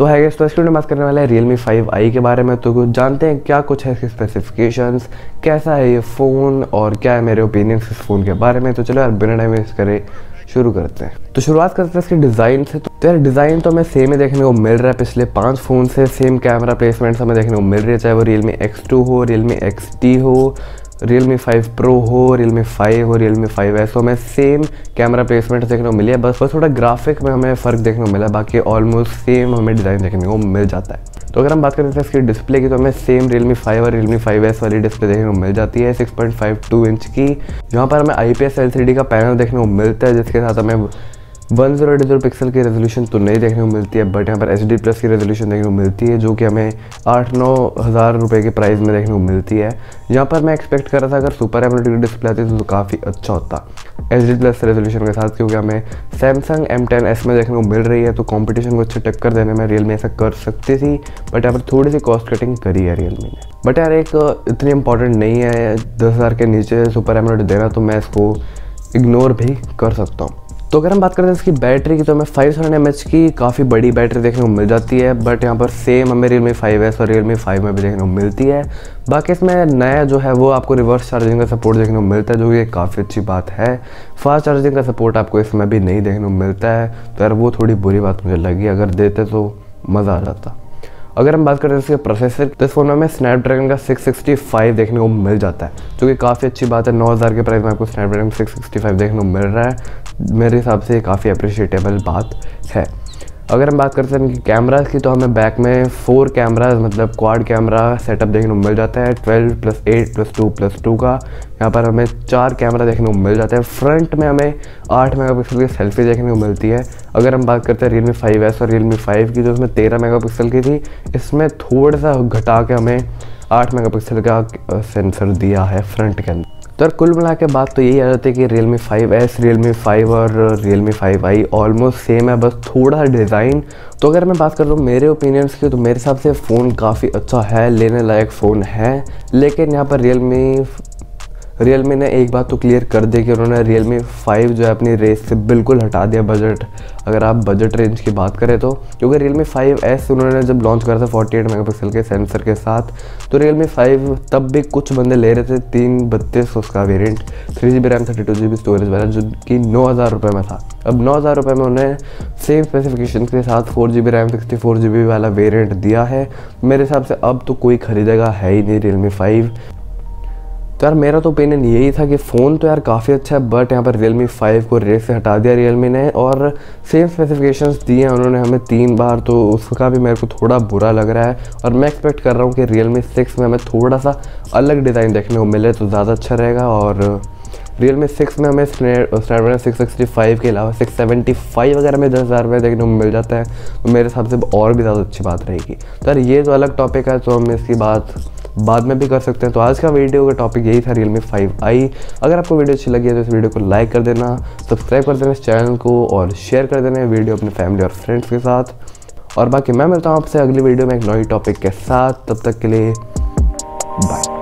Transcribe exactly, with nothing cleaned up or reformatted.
तो है इस वीडियो में बात करने वाला है Realme फाइव आई के बारे में। तो कुछ जानते हैं क्या कुछ है इसके स्पेसिफिकेशंस, कैसा है ये फ़ोन और क्या है मेरे ओपिनियंस इस फ़ोन के बारे में। तो चलो यार बिना टाइम वेस्ट करे शुरू करते हैं। तो शुरुआत करते हैं इसके डिज़ाइन से। तो यार डिज़ाइन तो हमें सेम ही देखने को मिल रहा है पिछले पांच फ़ोन से। सेम कैमरा प्लेसमेंट्स हमें देखने को मिल रही है, चाहे वो Realme एक्स टू हो, Realme एक्स टी हो, Realme फाइव प्रो हो, Realme फाइव हो, Realme फाइव एस हो, हमें सेम कैमरा प्लेसमेंट देखने को मिली है। बस बस थोड़ा ग्राफिक में हमें फ़र्क देखने को मिला है, बाकी ऑलमोस्ट सेम हमें डिज़ाइन देखने को मिल जाता है। तो अगर हम बात करते हैं इसकी डिस्प्ले की, तो हमें सेम Realme फाइव और Realme फाइव एस वाली डिस्प्ले देखने को मिल जाती है six point five two inch की। यहाँ पर हमें I P S L C D का पैनल देखने को मिलता है, जिसके साथ हमें one zero eight zero pixel की रेजोल्यूशन तो नहीं देखने को मिलती है, बट यहाँ पर एच डी प्लस की रेजोल्यूशन देखने को मिलती है, जो कि हमें आठ नौ हज़ार रुपये के प्राइस में देखने को मिलती है। यहाँ पर मैं एक्सपेक्ट कर रहा था अगर सुपर एमोलेड की डिस्प्ले आती तो, तो काफ़ी अच्छा होता एच डी प्लस रेजोल्यूशन के साथ, क्योंकि हमें सैमसंग एम टेन एस में देखने को मिल रही है। तो कंपटीशन को अच्छी टक्कर देने में Realme ऐसा कर सकती थी, बट यहाँ पर थोड़ी सी कॉस्ट कटिंग करी है Realme ने। बट यार एक इतनी इंपॉर्टेंट नहीं है दस हज़ार के नीचे सुपर एमोलेड देना, तो मैं इसको इग्नोर भी कर सकता हूँ। तो अगर हम बात करते हैं इसकी बैटरी की, तो हमें फाइव थाउज़ेंड एम एच की काफ़ी बड़ी बैटरी देखने को मिल जाती है, बट यहाँ पर सेम हमें Realme फाइव एस और Realme फाइव में भी देखने को मिलती है। बाकी इसमें नया जो है वो आपको रिवर्स चार्जिंग का सपोर्ट देखने को मिलता है, जो कि काफ़ी अच्छी बात है। फास्ट चार्जिंग का सपोर्ट आपको इसमें भी नहीं देखने को मिलता है, तो यार वो थोड़ी बुरी बात मुझे लगी, अगर देते तो मज़ा आ जाता। अगर हम बात करें इसके प्रोसेसर, तो इस फोन में हमें स्नैपड्रैगन का सिक्स सिक्सटी फाइव देखने को मिल जाता है, जो कि काफ़ी अच्छी बात है। नौ हज़ार के प्राइस में आपको स्नैपड्रैगन सिक्स सिक्सटी फाइव देखने को मिल रहा है, मेरे हिसाब से काफ़ी अप्रिशिएटेबल बात है। अगर हम बात करते हैं इनकी कैमराज की, तो हमें बैक में फोर कैमराज मतलब क्वाड कैमरा सेटअप देखने को मिल जाता है, twelve plus eight plus two plus two का। यहाँ पर हमें चार कैमरा देखने को मिल जाता है। फ्रंट में हमें आठ मेगापिक्सल की सेल्फी देखने को मिलती है। अगर हम बात करते हैं Realme फाइव एस और Realme फाइव की, जो इसमें तेरह मेगापिक्सल की थी, इसमें थोड़ा सा घटा के हमें आठ मेगापिक्सल का सेंसर दिया है फ्रंट के अंदर। तो कुल मिला के बात तो यही आ जाती है कि Realme five S, Realme five और Realme five I almost same है, बस थोड़ा सा डिज़ाइन। तो अगर मैं बात कर रहा हूँ मेरे ओपिनियंस की, तो मेरे हिसाब से फ़ोन काफ़ी अच्छा है, लेने लायक फ़ोन है। लेकिन यहाँ पर Realme Realme ने एक बात तो क्लियर कर दी कि उन्होंने Realme फाइव जो है अपनी रेस से बिल्कुल हटा दिया बजट, अगर आप बजट रेंज की बात करें तो। क्योंकि Realme फाइव एस उन्होंने जब लॉन्च करा था फोर्टी एट मेगापिक्सल के सेंसर के साथ, तो Realme फाइव तब भी कुछ बंदे ले रहे थे तीन बत्तीस उसका variant, three G B RAM thirty two G B storage वाला, जो कि नौ हज़ार रुपये में था। अब नौ हज़ार रुपये में उन्हें सेम स्पेसिफिकेशन के साथ four G B RAM sixty four G B वाला वेरिएंट दिया है। मेरे हिसाब से अब तो कोई खरीदेगा है ही नहीं Realme फाइव। तो यार मेरा तो ओपिनियन यही था कि फ़ोन तो यार काफ़ी अच्छा है, बट यहाँ पर Realme फाइव को रेस से हटा दिया Realme ने, और सेम स्पेसिफिकेशंस दिए हैं उन्होंने हमें तीन बार, तो उसका भी मेरे को थोड़ा बुरा लग रहा है। और मैं एक्सपेक्ट कर रहा हूँ कि Realme सिक्स में हमें थोड़ा सा अलग डिज़ाइन देखने को मिले तो ज़्यादा अच्छा रहेगा। और Realme सिक्स में हमें स्नैपड्रैगन सिक्स सिक्सटी फाइव के अलावा सिक्स सेवेंटी फाइव अगर हमें दस हज़ार रुपये देखने को मिल जाता है, तो मेरे हिसाब से और भी ज़्यादा अच्छी बात रहेगी। तो यार ये तो अलग टॉपिक है, तो हम इसकी बात बाद में भी कर सकते हैं। तो आज का वीडियो का टॉपिक यही था Realme फाइव आई। अगर आपको वीडियो अच्छी लगी है तो इस वीडियो को लाइक कर देना, सब्सक्राइब कर देना इस चैनल को, और शेयर कर देना वीडियो अपने फैमिली और फ्रेंड्स के साथ। और बाकी मैं मिलता हूँ आपसे अगली वीडियो में एक नई टॉपिक के साथ, तब तक के लिए बाय।